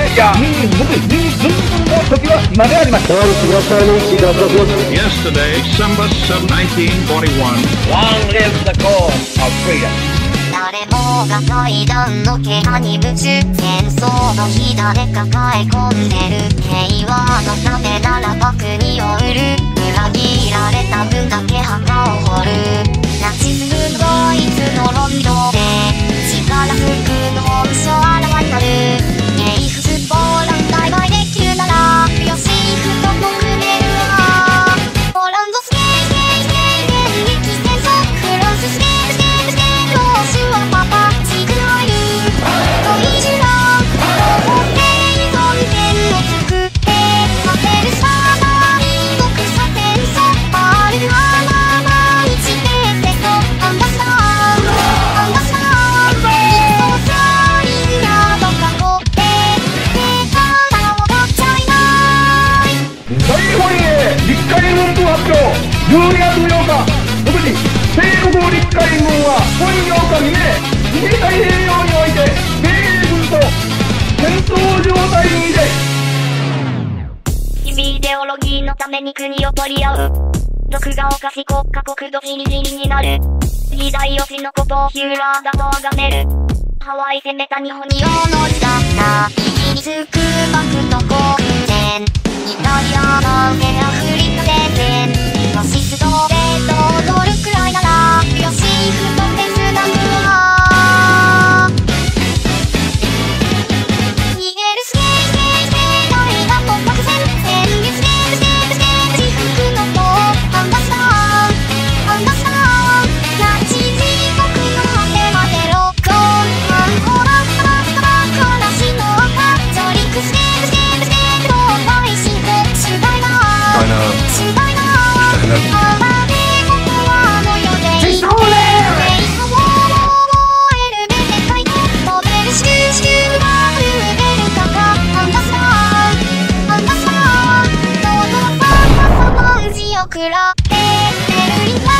やずんずんの時は今であります。 Yesterday, December 1941. Long live the cause of freedom. 誰もが階段の怪我に夢中。戦争の火種抱え込んでる。平和のためならば国を売る。裏切られた分だけ墓を掘る。ナチスドイツのロンドンで力ずくの嘘あらわになる。ゲイフスポーラン大売できるならよし太く組めるわ。ポーランドスケースケースケー電撃戦争。フランススケースケースケーローシュはパパチクライル。ドイツランロボテイゾンテンを作ってマテルサーバー民族差戦争。パールハママイチテテソアンダサーアンダサー日本サーリンヤドカコテテカラを取っちゃいない。 大本営陸海軍部発表。12月8日特に帝国陸海軍は本8日未明西太平洋において米英軍と戦闘状態にて日々イデオロギーのために国を取り合う。毒が犯し国家国土じりじりになる。時代落ちのことをヒューラーだと崇める。ハワイ攻めた日本に王の字だった。イギリス空爆と航空戦。イタリア南米アフリカ戦線。ファシストで踊るくらいならよし太ってつなぐわ。逃げるスケースケースケー大が突破戦。戦術スケースケースケー自服の塔アンダサーアンダサーナチ自国の果てまでロックオンマンホラッタッタッ話の赤上陸スケースケースケー東大進行主題だ主題だあらで僕はあの世でいて平和を覚えるべて最高モデルシューシューはルーベルカカアンダサーアンダサーどうぞファンジを食らってベルリン